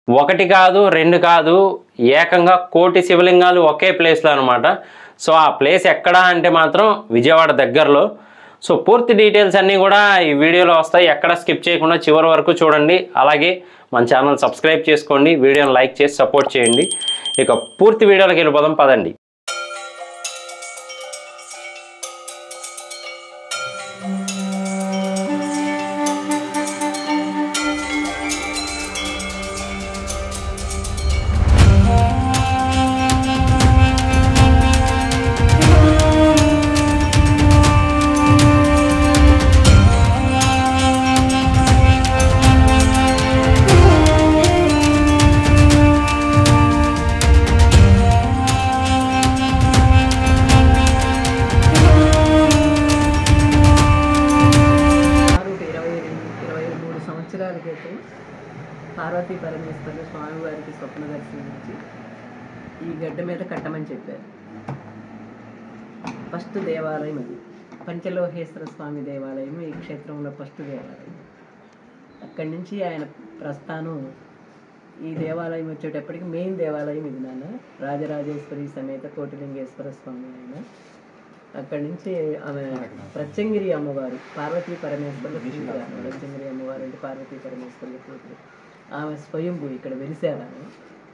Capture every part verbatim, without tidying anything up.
ఒకటి కాదు రెండు కాదు ఏకంగా కోటి శివలింగాలు ఒకే ప్లేస్లో అనమాట. సో ఆ ప్లేస్ ఎక్కడ అంటే మాత్రం విజయవాడ దగ్గరలో. సో పూర్తి డీటెయిల్స్ అన్నీ కూడా ఈ వీడియోలో వస్తాయి, ఎక్కడ స్కిప్ చేయకుండా చివరి వరకు చూడండి. అలాగే మన ఛానల్ సబ్స్క్రైబ్ చేసుకోండి, వీడియోని లైక్ చేసి సపోర్ట్ చేయండి. ఇక పూర్తి వీడియోలోకి వెళ్ళిపోదాం పదండి. పార్వతీ పరమేశ్వరులు స్వామివారికి స్వప్న దర్శనమిచ్చి ఈ గడ్డ మీద కట్టమని చెప్పారు. ఫస్ట్ దేవాలయం అది పంచలోహేశ్వర స్వామి దేవాలయం, ఈ క్షేత్రంలో ఫస్ట్ దేవాలయం. అక్కడి నుంచి ఆయన ప్రస్థానం ఈ దేవాలయం వచ్చేటప్పటికి మెయిన్ దేవాలయం ఇది నాన్న, రాజరాజేశ్వరి సమేత కోటిలింగేశ్వర స్వామి ఆయన. అక్కడి నుంచి ఆమె ప్రత్యంగిరి అమ్మవారు, పార్వతీ పరమేశ్వరుల కూతురు. ప్రత్యంగిరి అమ్మవారు అంటే పార్వతీ పరమేశ్వరుల కూతురు. ఆమె స్వయంభూ ఇక్కడ వెలిసారు. ఆమె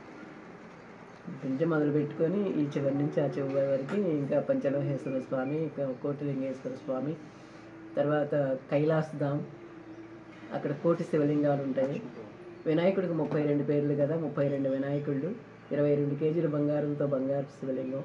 నుంచి మొదలు పెట్టుకొని ఈ చివరి నుంచి ఆ చివరి వరకు ఇంకా పంచలోహేశ్వర స్వామి, కోటిలింగేశ్వర స్వామి, తర్వాత కైలాస్ ధామ్, అక్కడ కోటి శివలింగాలు ఉంటాయి. వినాయకుడికి ముప్పై రెండు పేర్లు కదా, ముప్పై రెండు వినాయకుళ్ళు, ఇరవై రెండు కేజీల బంగారంతో బంగారు శివలింగం,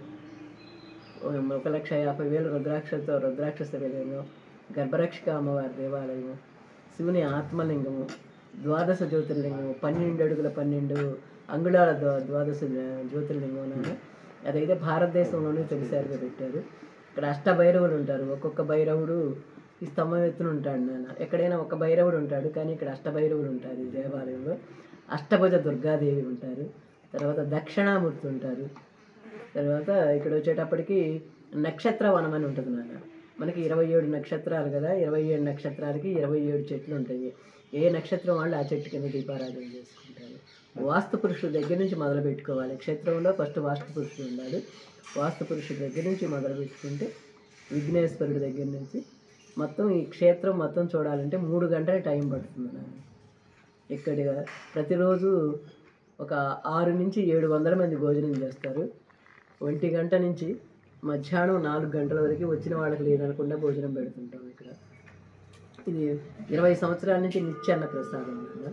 ఒక లక్ష యాభై వేలు రుద్రాక్షలతో రుద్రాక్ష శివలింగం, గర్భరక్షక అమ్మవారి దేవాలయము, శివుని ఆత్మలింగము, ద్వాదశ జ్యోతిర్లింగము, పన్నెండు అడుగుల పన్నెండు అంగుళాల ద్వా ద్వాదశ జ్యోతిర్లింగం నాన్న. అదైతే భారతదేశంలోనే తొలిసారిగా పెట్టారు. ఇక్కడ అష్టభైరవులు ఉంటారు. ఒక్కొక్క భైరవుడు ఈ స్తంభం ఎత్తున ఉంటాడు నాన్న. ఎక్కడైనా ఒక భైరవుడు ఉంటాడు, కానీ ఇక్కడ అష్టభైరవులు ఉంటారు ఈ దేవాలయంలో. అష్టభుజ దుర్గాదేవి ఉంటారు, తర్వాత దక్షిణామూర్తి ఉంటారు. తర్వాత ఇక్కడ వచ్చేటప్పటికి నక్షత్ర వనం అని ఉంటుంది నాన్న. మనకి ఇరవై ఏడు నక్షత్రాలు కదా, ఇరవై ఏడు నక్షత్రాలకి ఇరవై ఏడు చెట్లు ఉంటాయి. ఏ నక్షత్రం వాళ్ళు ఆ చెట్టు కింద దీపారాధన చేసుకుంటారు. వాస్తు పురుషుల దగ్గర నుంచి మొదలు పెట్టుకోవాలి. క్షేత్రంలో ఫస్ట్ వాస్తు పురుషుడు ఉండాలి. వాస్తు పురుషుడి దగ్గర నుంచి మొదలు పెట్టుకుంటే విఘ్నేశ్వరుడి దగ్గర నుంచి మొత్తం ఈ క్షేత్రం మొత్తం చూడాలంటే మూడు గంటల టైం పడుతుంది నాన్న. ఇక్కడ ప్రతిరోజు ఒక ఆరు నుంచి ఏడు వందల మంది భోజనం చేస్తారు. ఒంటి గంట నుంచి మధ్యాహ్నం నాలుగు గంటల వరకు వచ్చిన వాళ్ళకి లేదనకుండా భోజనం పెడుతుంటాం ఇక్కడ. ఇది ఇరవై సంవత్సరాల నుంచి నిత్యాన్న ప్రసాదం కదా.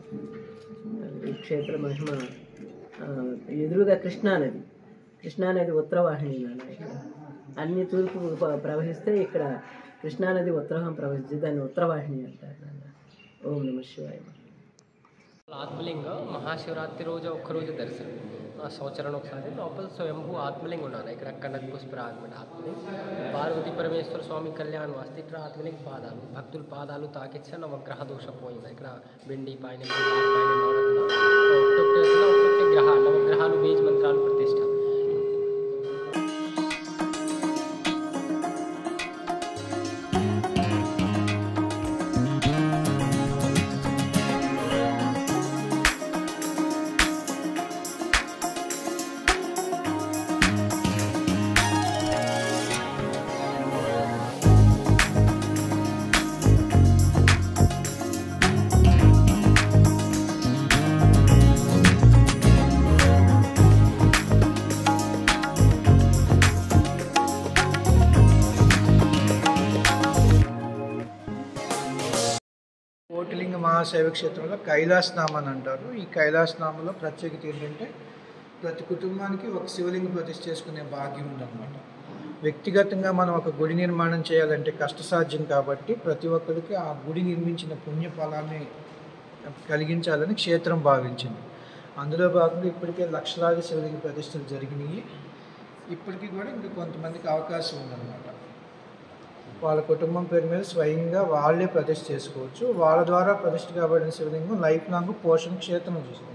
ఈ క్షేత్ర మహిమ ఎదురుగా కృష్ణానది, కృష్ణానది ఉత్తరవాహిని నాన్న. ఇక్కడ అన్ని తూర్పు ప్రవహిస్తే ఇక్కడ కృష్ణానది ఉత్తరం ప్రవహించి దాన్ని ఉత్తరవాహిని అంటారు నాన్న. ఓం నమ శివాయ. ఆత్మలింగ మహాశివరాత్రి రోజు ఒక్కరోజు దర్శనం, సంవత్సరం ఒకసారి లోపల స్వయంభూ ఆత్మలింగం ఉన్నాను. ఇక్కడ కనక పుష్పరాగమైన ఆత్మలింగ పార్వతీ పరమేశ్వర స్వామి కళ్యాణం వస్తే ఇక్కడ ఆత్మలింగ పాదాలు భక్తుల పాదాలు తాకిచ్చే నవగ్రహ దోషం పోయింది. ఇక్కడ వెండి పైన పైన ఒక్కొక్క గ్రహాలు నవగ్రహాలు బీజ్ మంత్రాలు ప్రతిష్ట. కోటిలింగ మహాశైవ క్షేత్రంలో కైలాస్ నామ అని అంటారు. ఈ కైలాస్ నామలో ప్రత్యేకత ఏంటంటే ప్రతి కుటుంబానికి ఒక శివలింగ ప్రతిష్ఠ చేసుకునే భాగ్యం ఉందన్నమాట. వ్యక్తిగతంగా మనం ఒక గుడి నిర్మాణం చేయాలంటే కష్టసాధ్యం కాబట్టి ప్రతి ఒక్కరికి ఆ గుడి నిర్మించిన పుణ్యఫలాన్ని కలిగించాలని క్షేత్రం భావించింది. అందులో భాగంగా ఇప్పటికే లక్షలాది శివలింగ ప్రతిష్టలు జరిగినాయి. ఇప్పటికీ కూడా ఇంకా కొంతమందికి అవకాశం ఉందన్నమాట. వాళ్ళ కుటుంబం పేరు మీద స్వయంగా వాళ్ళే ప్రతిష్ఠ చేసుకోవచ్చు. వాళ్ళ ద్వారా ప్రతిష్ఠ కాబడిన శివలింగం లైఫ్ లాంగ్ పోషణ క్షేత్రం చూస్తుంది.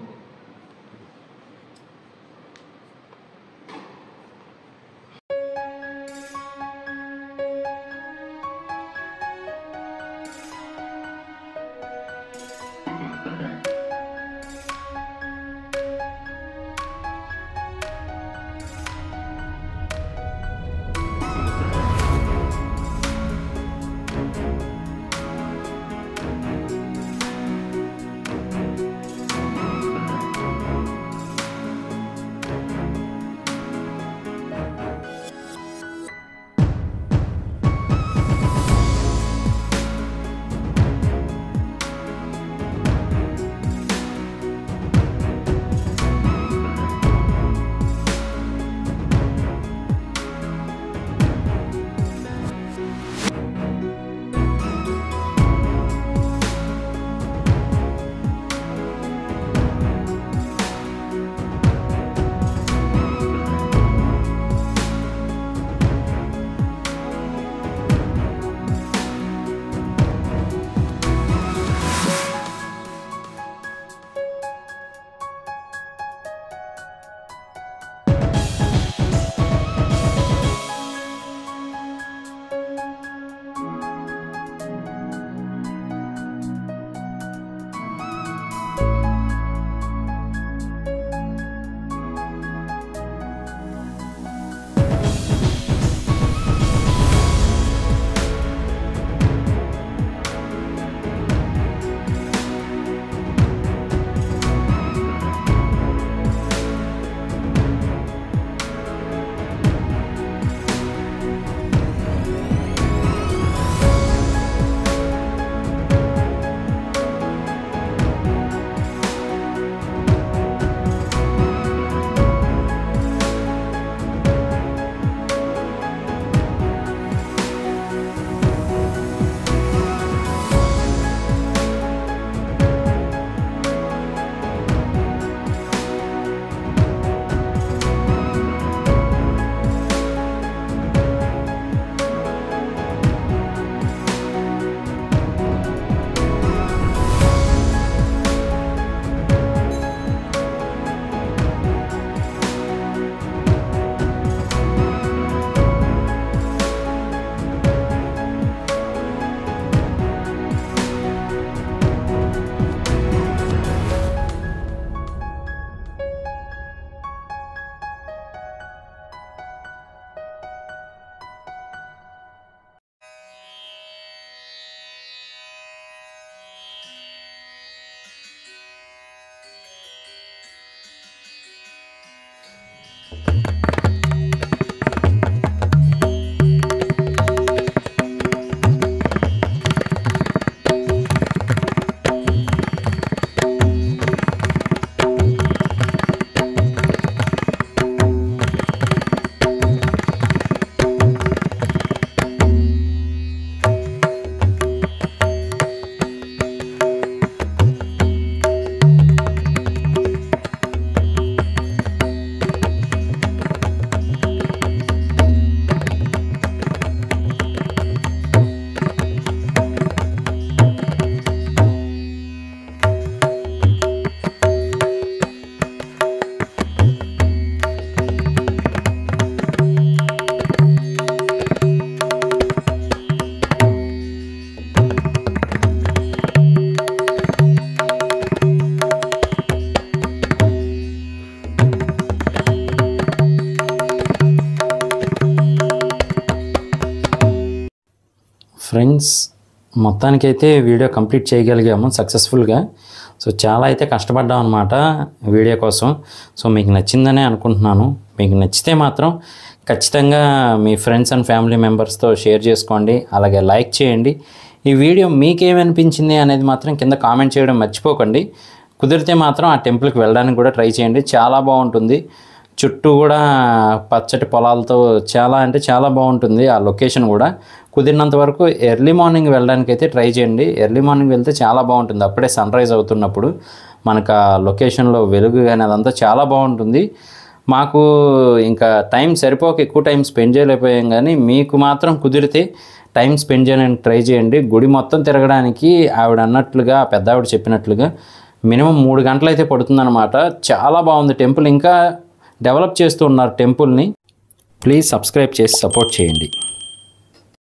ఫ్రెండ్స్, మొత్తానికైతే వీడియో కంప్లీట్ చేయగలిగాము సక్సెస్ఫుల్గా. సో చాలా అయితే కష్టపడ్డాం అనమాట వీడియో కోసం. సో మీకు నచ్చిందనే అనుకుంటున్నాను. మీకు నచ్చితే మాత్రం ఖచ్చితంగా మీ ఫ్రెండ్స్ అండ్ ఫ్యామిలీ మెంబర్స్తో షేర్ చేసుకోండి, అలాగే లైక్ చేయండి. ఈ వీడియో మీకేమనిపించింది అనేది మాత్రం కింద కామెంట్ చేయడం మర్చిపోకండి. కుదిరితే మాత్రం ఆ టెంపుల్కి వెళ్ళడానికి కూడా ట్రై చేయండి, చాలా బాగుంటుంది. చుట్టూ కూడా పచ్చటి పొలాలతో చాలా అంటే చాలా బాగుంటుంది ఆ లొకేషన్ కూడా. కుదిరినంత వరకు ఎర్లీ మార్నింగ్ వెళ్ళడానికి అయితే ట్రై చేయండి. ఎర్లీ మార్నింగ్ వెళ్తే చాలా బాగుంటుంది, అప్పుడే సన్ రైజ్ అవుతున్నప్పుడు మనకు ఆ లొకేషన్లో వెలుగు కానీ అదంతా చాలా బాగుంటుంది. మాకు ఇంకా టైం సరిపోక ఎక్కువ టైం స్పెండ్ చేయలేకపోయాం, కానీ మీకు మాత్రం కుదిరితే టైం స్పెండ్ చేయడానికి ట్రై చేయండి. గుడి మొత్తం తిరగడానికి ఆవిడ అన్నట్లుగా, పెద్ద ఆవిడ చెప్పినట్లుగా మినిమం మూడు గంటలు అయితే పడుతుందన్నమాట. చాలా బాగుంది టెంపుల్, ఇంకా డెవలప్ చేస్తూ ఉన్నారు టెంపుల్ని. ప్లీజ్ సబ్స్క్రైబ్ చేసి సపోర్ట్ చేయండి.